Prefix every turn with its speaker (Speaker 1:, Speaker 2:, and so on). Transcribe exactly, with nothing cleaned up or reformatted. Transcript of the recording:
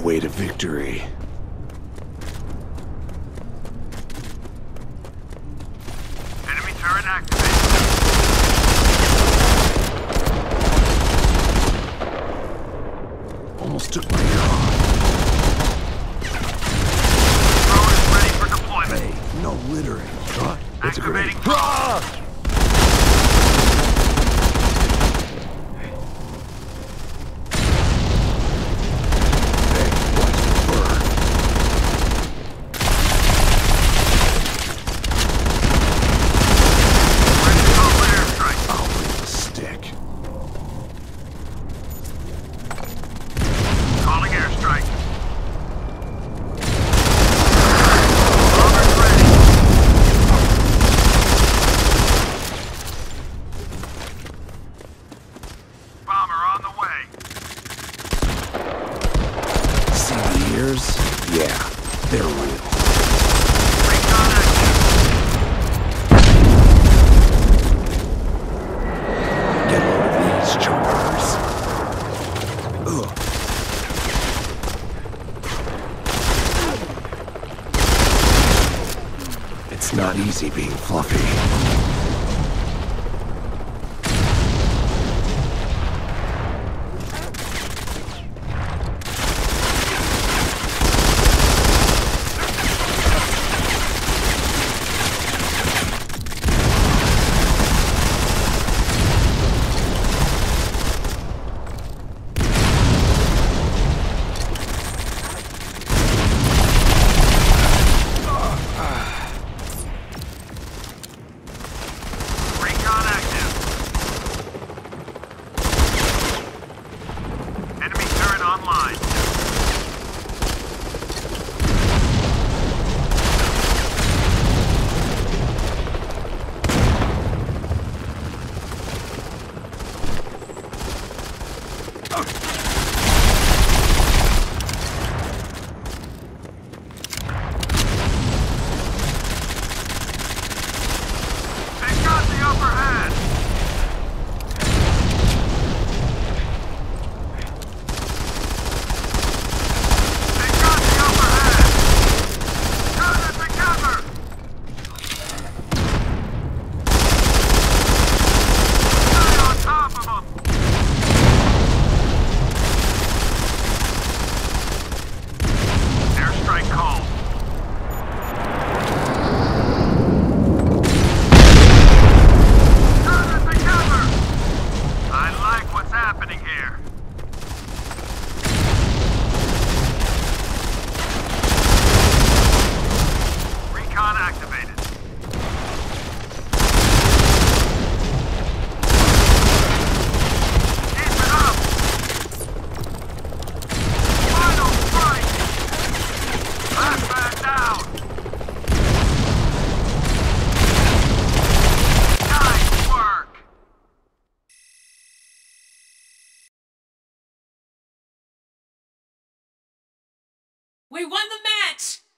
Speaker 1: way to victory.
Speaker 2: Enemy turret activated.
Speaker 1: Almost took my ear off.
Speaker 2: Drone is ready for deployment.
Speaker 1: Hey, no littering. Huh? It's a grenade.
Speaker 2: Activating drone.
Speaker 1: Ah! Hey, watch the fur.
Speaker 2: Ready to call for airstrike.
Speaker 1: I'll bring the stick.
Speaker 2: Calling airstrike. Bomber's ready. Bomber on the way.
Speaker 1: See the ears? Yeah, they're real.
Speaker 2: Recon active.
Speaker 1: Get a load of these choppers. Ugh. It's not easy being fluffy.
Speaker 2: Recon active. Enemy turret online. They got the upper hand. They got the upper hand. Cover together. Stay on top of them. Airstrike called. Cover together. I like what's happening here. Recon activated. Keep it up. Final strike. Last man down. Nice work.
Speaker 3: We won the match!